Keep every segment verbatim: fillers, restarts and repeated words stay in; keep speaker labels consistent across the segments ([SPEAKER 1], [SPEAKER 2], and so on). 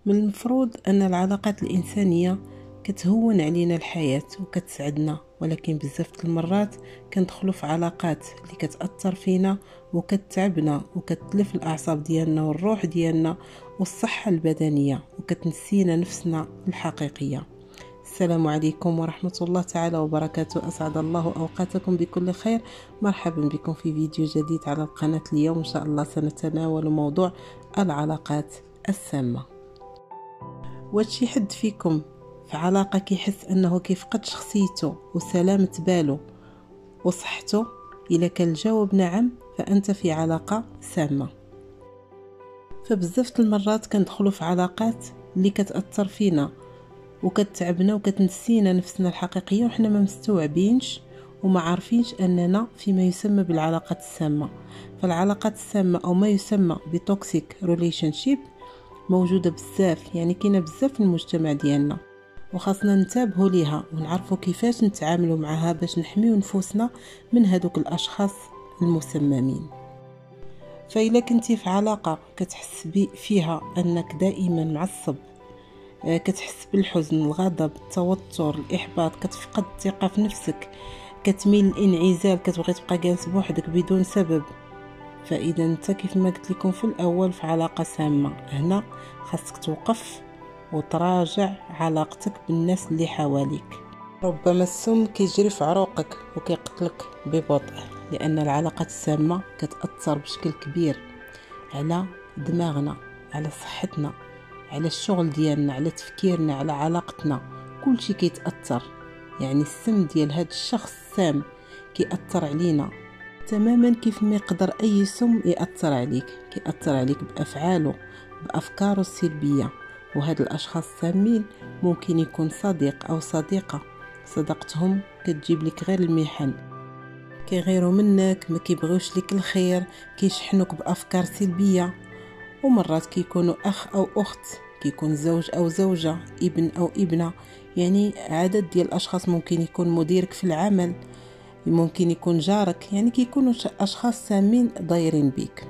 [SPEAKER 1] من المفروض أن العلاقات الإنسانية كتهون علينا الحياة وكتسعدنا، ولكن بزاف المرات كندخلوا في علاقات اللي كتأثر فينا وكتعبنا وكتلف الأعصاب ديالنا والروح ديالنا والصحة البدنية، وكتنسينا نفسنا الحقيقية. السلام عليكم ورحمة الله تعالى وبركاته. أسعد الله أوقاتكم بكل خير. مرحبا بكم في فيديو جديد على القناة. اليوم إن شاء الله سنتناول موضوع العلاقات السامة. واش شي حد فيكم في علاقة كيحس أنه كيفقد شخصيته وسلامة باله وصحته؟ إذا كان الجواب نعم فأنت في علاقة سامة. فبزاف المرات كندخلوا في علاقات اللي كتأثر فينا وكتعبنا وكتنسينا نفسنا الحقيقية وحنا ما مستوعبينش وما عارفينش أننا فيما يسمى بالعلاقات السامة. فالعلاقات السامة أو ما يسمى بتوكسيك ريليشنشيب موجودة بزاف، يعني كاينه بزاف في المجتمع ديالنا، وخاصنا ننتبهوا ليها ونعرفوا كيفاش نتعاملوا معها باش نحميو نفوسنا من هذوك الاشخاص المسممين. فإلا كنتي في علاقة كتحس فيها انك دائما معصب، كتحس بالحزن، الغضب، التوتر، الاحباط، كتفقد الثقة في نفسك، كتميل للانعزال، كتبغي تبقى جالس بوحدك بدون سبب، فإذا انت كيف ما قلت لكم في الأول في علاقة سامة. هنا خاصك توقف وتراجع علاقتك بالناس اللي حواليك. ربما السم كيجري في عروقك وكيقتلك ببطء، لأن العلاقات السامة كتأثر بشكل كبير على دماغنا، على صحتنا، على الشغل ديالنا، على تفكيرنا، على علاقتنا، كل شيء كيتأثر. يعني السم ديال هذا الشخص السام كيأثر علينا تماما كيف ما يقدر أي سم يأثر عليك. كيأثر عليك بأفعاله، بأفكاره السلبية. وهاد الأشخاص السامين ممكن يكون صديق أو صديقة، صداقتهم كتجيب لك غير المحن، كيغيروا منك، ما كيبغيوش لك الخير، كيشحنوك بأفكار سلبية. ومرات كيكونوا أخ أو أخت، كيكون زوج أو زوجة، ابن أو ابنة، يعني عدد ديال الأشخاص. ممكن يكون مديرك في العمل، ممكن يكون جارك، يعني كيكونوا اشخاص سامين دايرين بيك.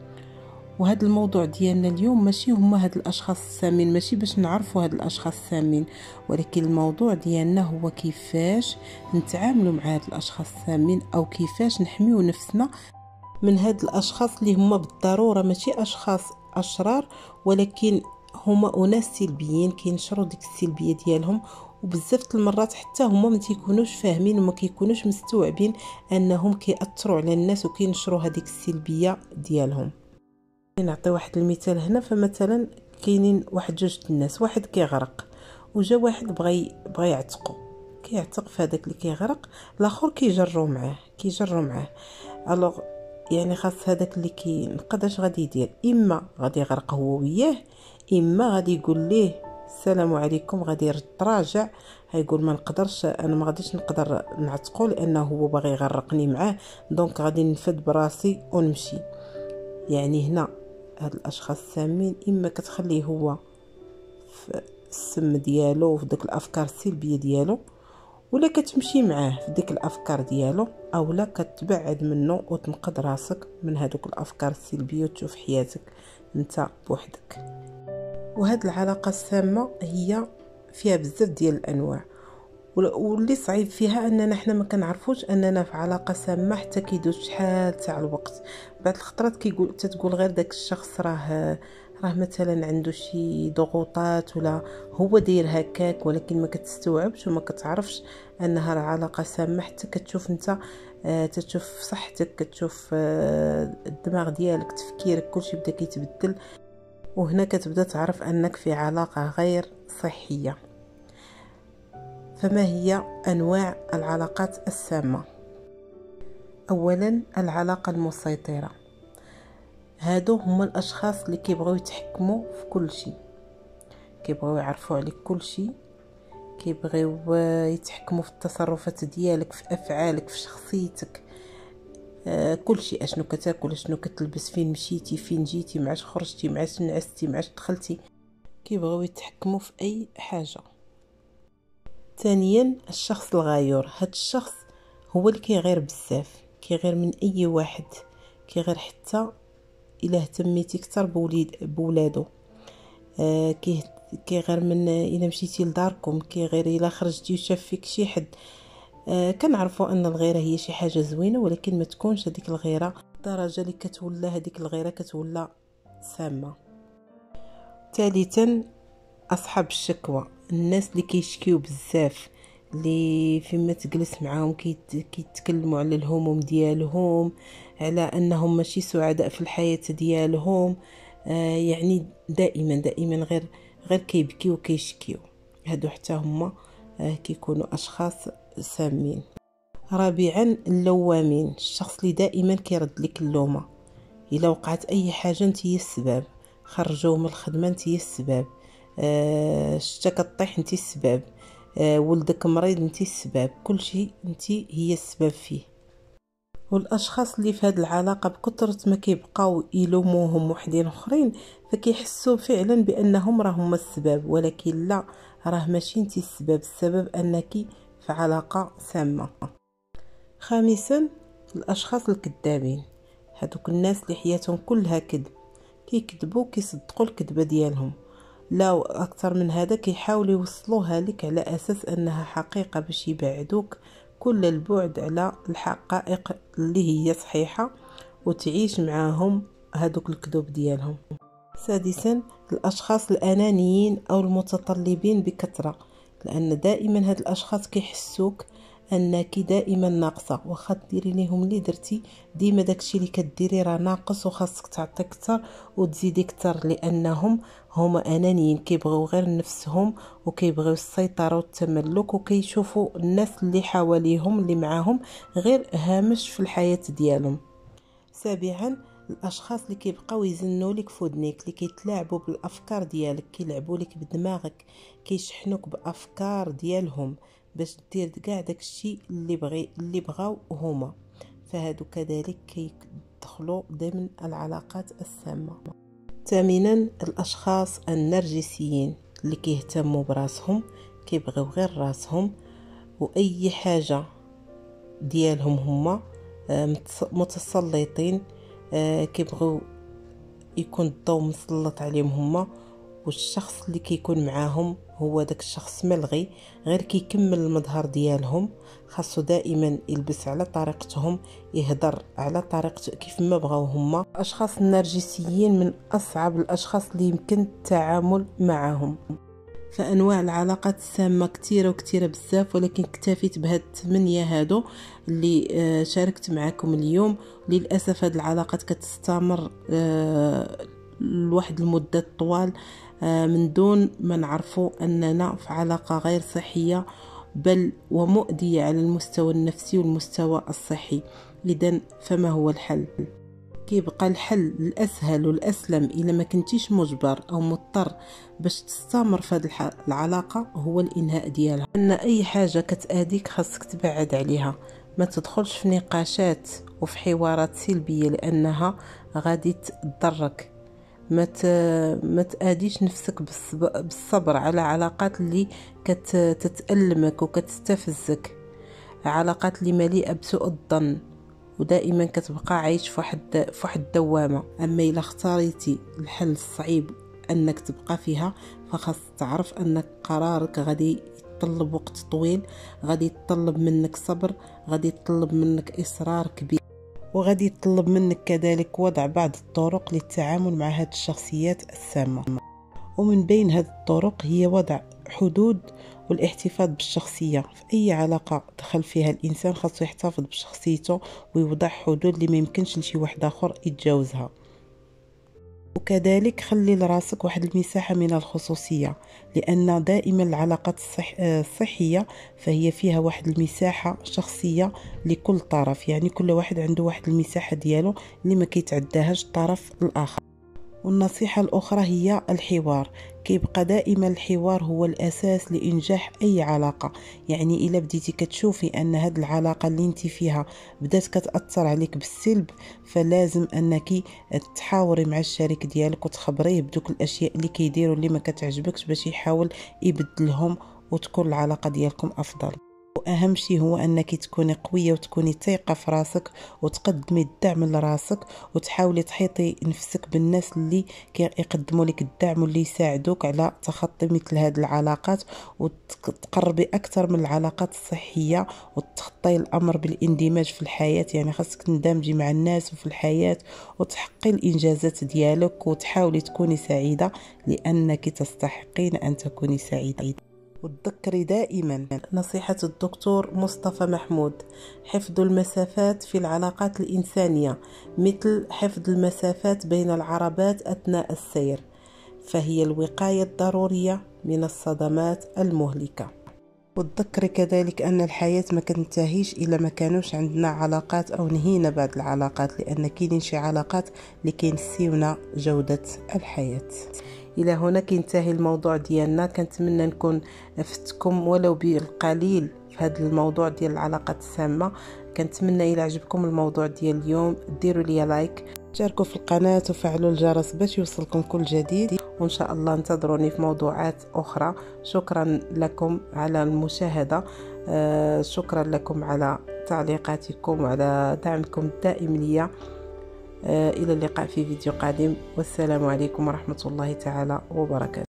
[SPEAKER 1] وهذا الموضوع ديالنا اليوم ماشي هما هاد الاشخاص السامين، ماشي باش نعرفوا هاد الاشخاص السامين، ولكن الموضوع ديالنا هو كيفاش نتعاملوا مع هاد الاشخاص السامين، او كيفاش نحميو نفسنا من هاد الاشخاص اللي هما بالضروره ماشي اشخاص اشرار، ولكن هما اناس سلبيين كينشروا ديك السلبيه ديالهم. وبزاف المرات حتى هما ما تيكونوش فاهمين وما كيكونوش مستوعبين انهم كيأثروا على الناس وكينشروا هذيك السلبيه ديالهم. نعطي واحد المثال هنا. فمثلا كاينين واحد جوج الناس، واحد كيغرق وجا واحد بغى بغى يعتقو، كيعتق في هذاك اللي كيغرق، الاخر كيجرو معاه كيجرو معاه الوغ يعني خاص هذاك اللي كينقذ اش غادي يدير؟ اما غادي يغرق هو وياه، اما غادي يقول ليه السلام عليكم، غادي يتراجع، هيقول ما نقدرش، انا ما غاديش نقدر نعتقو لانه هو باغي يغرقني معاه، دونك غادي نفد براسي ونمشي. يعني هنا هاد الاشخاص السامين اما كتخليه هو في السم ديالو وفي ديك الافكار السلبيه ديالو، ولا كتمشي معاه في ديك الافكار ديالو، او لا كتبعد منه وتنقذ راسك من هذوك الافكار السلبيه وتشوف حياتك انت بوحدك. وهاد العلاقه السامه هي فيها بزاف ديال الانواع، واللي صعيب فيها اننا حنا ما كنعرفوش اننا في علاقه سامه حتى كيدوز شحال تاع الوقت. بعض الخطرات كيقول تتقول غير داك الشخص راه راه مثلا عنده شي ضغوطات ولا هو داير هكاك، ولكن ما كتستوعبش وما كتعرفش انها علاقه سامه حتى كتشوف انت آه تشوف صحتك، كتشوف آه الدماغ ديالك، تفكيرك، كلشي بدا كيتبدل، وهنا كتبدا تعرف انك في علاقه غير صحيه. فما هي انواع العلاقات السامه؟ اولا العلاقه المسيطره. هادو هما الاشخاص اللي كيبغيو يتحكموا في كل شيء، كيبغيو يعرفوا عليك كل شيء، كيبغيو يتحكموا في التصرفات ديالك، في افعالك، في شخصيتك، آه كل شيء، اشنو كتاكل، اشنو كتلبس، فين مشيتي، فين جيتي، معاش خرجتي، معاش نعستي، معاش دخلتي، كيبغيو يتحكموا في اي حاجه. ثانيا الشخص الغايور. هاد الشخص هو اللي كيغير بزاف، كيغير من اي واحد، كيغير حتى الا اهتميتي كتر بوليد بولادو. آه كي كي غير من الا مشيتي لداركم، كي غير الا خرجتي وشاف فيك شي حد. آه كنعرفوا ان الغيره هي شي حاجه زوينه، ولكن ما تكونش هذيك الغيره الدرجه اللي كتولى هذيك الغيره كتولى سامه. ثالثا اصحاب الشكوى، الناس اللي كيشكيو بزاف، اللي فيما تجلس معاهم كيتكلموا على الهموم ديالهم، على انهم ماشي سعداء في الحياه ديالهم. آه يعني دائما دائما غير غير كيبكيو وكيشكيو. هادو حتى هما آه كيكونوا اشخاص سامين. رابعا اللوامين، الشخص اللي دائما كيرد لك اللومه. الا وقعت اي حاجه انت هي السبب، خرجوه من الخدمه انت هي السبب، آه شتا كطيح انت السبب، آه ولدك مريض انت السبب، كل شيء انت هي السبب فيه. والاشخاص اللي في هذه العلاقه بكثره ما كيبقاو يلوموهم وحدين اخرين، فكيحسوا فعلا بانهم راهم السبب، ولكن لا، راه ماشي انت السبب، السبب انك في علاقه سامه. خامسا الاشخاص الكذابين، هذوك الناس اللي حياتهم كلها كذب، كيكذبوا كيصدقوا الكذبه ديالهم. لا اكثر من هذا، كيحاولوا يوصلوها لك على اساس انها حقيقه باش يبعدوك كل البعد على الحقائق اللي هي صحيحه، وتعيش معاهم هذوك الكذوب ديالهم. سادسا الاشخاص الانانيين او المتطلبين بكثره، لان دائما هاد الاشخاص كيحسوك انك دائما ناقصه، واخا ديري ليهم اللي درتي ديما داكشي اللي كديري راه ناقص، وخاصك تعطي اكثر وتزيدي اكثر، لانهم هما انانيين، كيبغيو غير نفسهم وكيبغيو السيطره والتملك، وكيشوفوا الناس اللي حواليهم اللي معاهم غير هامش في الحياه ديالهم. سابعا الاشخاص اللي كيبقاو يزنوا لك فودنيك، اللي كيتلاعبوا بالافكار ديالك، كيلعبوا لك بدماغك، كيشحنوك بافكار ديالهم باش دير كاع داكشي اللي بغي اللي بغاو هما، فهادو كذلك كيدخلوا ضمن العلاقات السامه. ثامنا الاشخاص النرجسيين، اللي كيهتموا براسهم، كيبغيو غير راسهم، واي حاجه ديالهم هما متسلطين، كيبغيو يكون الضوء مسلط عليهم هما، والشخص اللي كيكون معاهم هو داك الشخص ملغي، غير كيكمل المظهر ديالهم. خاصو دائما يلبس على طريقتهم، يهدر على طريقته كيف ما بغاو هما. الاشخاص النرجسيين من اصعب الاشخاص اللي يمكن التعامل معهم. فانواع العلاقات السامه كثيره وكثيره بزاف، ولكن اكتفيت بهاد الثمانيه هادو اللي شاركت معكم اليوم. للاسف هاد العلاقات كتستمر لواحد المده طوال من دون ما نعرفوا اننا في علاقه غير صحيه، بل ومؤذيه على المستوى النفسي والمستوى الصحي. اذا فما هو الحل؟ كيبقى الحل الاسهل والاسلم الا ما كنتيش مجبر او مضطر باش تستمر في هذه العلاقه هو الانهاء ديالها. ان اي حاجه كتاذيك خاصك تبعد عليها، ما تدخلش في نقاشات وفي حوارات سلبيه، لانها غادي تضرك. ما ما تاديش نفسك بالصبر على علاقات اللي كتتألمك وكتستفزك، علاقات اللي مليئه بسوء الظن، ودائما كتبقى عايش في واحد في واحد الدوامه. اما الا اختاريتي الحل الصعيب انك تبقى فيها، فخاص تعرف ان قرارك غادي يتطلب وقت طويل، غادي يتطلب منك صبر، غادي يتطلب منك اصرار كبير، وغادي يتطلب منك كذلك وضع بعض الطرق للتعامل مع هذه الشخصيات السامه. ومن بين هذه الطرق هي وضع حدود والاحتفاظ بالشخصية. في أي علاقة دخل فيها الإنسان خاصو يحتفظ بشخصيته ويوضع حدود اللي ما يمكنش لشي واحد آخر يتجاوزها. وكذلك خلي لراسك واحد المساحة من الخصوصية، لأن دائما العلاقات الصح... الصحية فهي فيها واحد المساحة شخصية لكل طرف، يعني كل واحد عنده واحد المساحة ديالو اللي ما كيتعداهاش الطرف الآخر. والنصيحة الأخرى هي الحوار. كيبقى دائما الحوار هو الأساس لإنجاح أي علاقة. يعني إلا بديتي كتشوفي أن هاد العلاقة اللي انت فيها بدات كتأثر عليك بالسلب، فلازم أنك تحاوري مع الشريك ديالك وتخبريه بدوك الأشياء اللي كيديروا اللي ما كتعجبكش باش يحاول يبدلهم وتكون العلاقة ديالكم أفضل. واهم شيء هو انك تكوني قويه وتكوني ثقه في راسك وتقدمي الدعم لراسك وتحاولي تحيطي نفسك بالناس اللي كيقدموا لك الدعم واللي يساعدوك على تخطي مثل هذه العلاقات وتقربي اكثر من العلاقات الصحيه وتخطي الامر بالاندماج في الحياه. يعني خاصك تندمجي مع الناس وفي الحياه وتحققي الانجازات ديالك وتحاولي تكوني سعيده لانك تستحقين ان تكوني سعيده. وتذكري دائما نصيحة الدكتور مصطفى محمود: حفظ المسافات في العلاقات الإنسانية مثل حفظ المسافات بين العربات أثناء السير، فهي الوقاية الضرورية من الصدمات المهلكة. وتذكري كذلك أن الحياة ما كتنتهيش إلا ما كانوش عندنا علاقات أو نهينا بعض العلاقات، لأن كاينين شي علاقات اللي كينسيونا جودة الحياة. الى هنا كينتهي الموضوع ديالنا. كنتمنى نكون افدتكم ولو بالقليل في هذا الموضوع ديال العلاقات السامه. كنتمنى الى عجبكم الموضوع ديال اليوم ديروا لي لايك، شاركوا في القناه وفعلوا الجرس باش يوصلكم كل جديد، وان شاء الله انتظروني في موضوعات اخرى. شكرا لكم على المشاهده، آه شكرا لكم على تعليقاتكم وعلى دعمكم الدائم ليا. إلى اللقاء في فيديو قادم، والسلام عليكم ورحمة الله تعالى وبركاته.